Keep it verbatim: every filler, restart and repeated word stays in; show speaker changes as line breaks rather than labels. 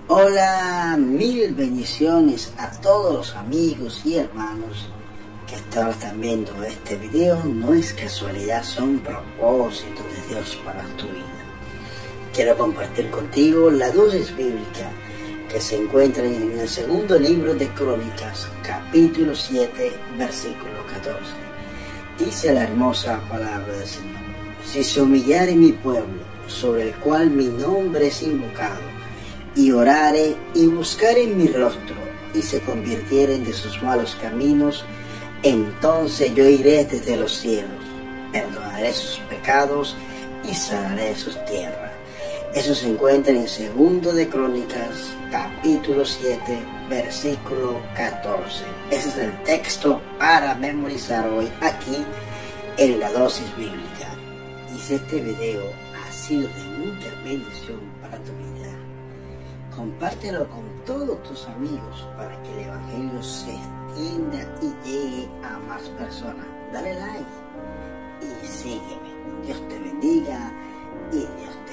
Hola, mil bendiciones a todos los amigos y hermanos que hasta ahora están viendo este video. No es casualidad, son propósitos de Dios para tu vida. Quiero compartir contigo la dosis bíblica que se encuentra en el segundo libro de Crónicas, capítulo siete, versículo catorce. Dice la hermosa palabra del Señor: si se humillare mi pueblo, sobre el cual mi nombre es invocado, y orare y buscare mi rostro, y se convirtieren de sus malos caminos, entonces yo iré desde los cielos, perdonaré sus pecados y sanaré sus tierras. Eso se encuentra en segundo de Crónicas, capítulo siete, versículo catorce. Ese es el texto para memorizar hoy aquí en la dosis bíblica. Y si este video ha sido de mucha bendición para tu vida, compártelo con todos tus amigos para que el evangelio se extienda y llegue a más personas. Dale like y sígueme. Dios te bendiga y Dios te bendiga.